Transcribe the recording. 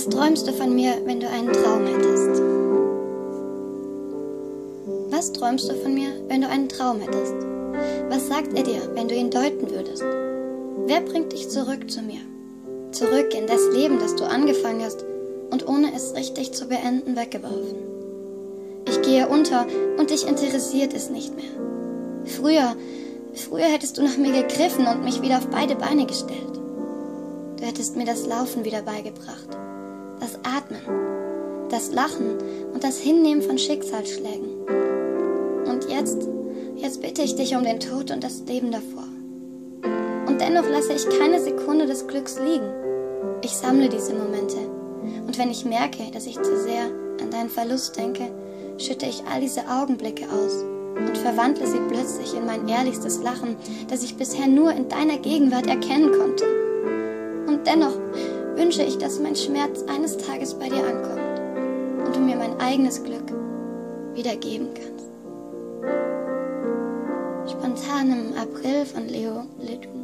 Was träumst du von mir, wenn du einen Traum hättest? Was träumst du von mir, wenn du einen Traum hättest? Was sagt er dir, wenn du ihn deuten würdest? Wer bringt dich zurück zu mir? Zurück in das Leben, das du angefangen hast und ohne es richtig zu beenden weggeworfen. Ich gehe unter und dich interessiert es nicht mehr. Früher hättest du nach mir gegriffen und mich wieder auf beide Beine gestellt. Du hättest mir das Laufen wieder beigebracht, das Atmen, das Lachen und das Hinnehmen von Schicksalsschlägen. Und jetzt bitte ich dich um den Tod und das Leben davor. Und dennoch lasse ich keine Sekunde des Glücks liegen. Ich sammle diese Momente. Und wenn ich merke, dass ich zu sehr an deinen Verlust denke, schütte ich all diese Augenblicke aus und verwandle sie plötzlich in mein ehrlichstes Lachen, das ich bisher nur in deiner Gegenwart erkennen konnte. Und dennoch wünsche ich, dass mein Schmerz eines Tages bei dir ankommt und du mir mein eigenes Glück wiedergeben kannst. Spontan im April von Leo Ledoux.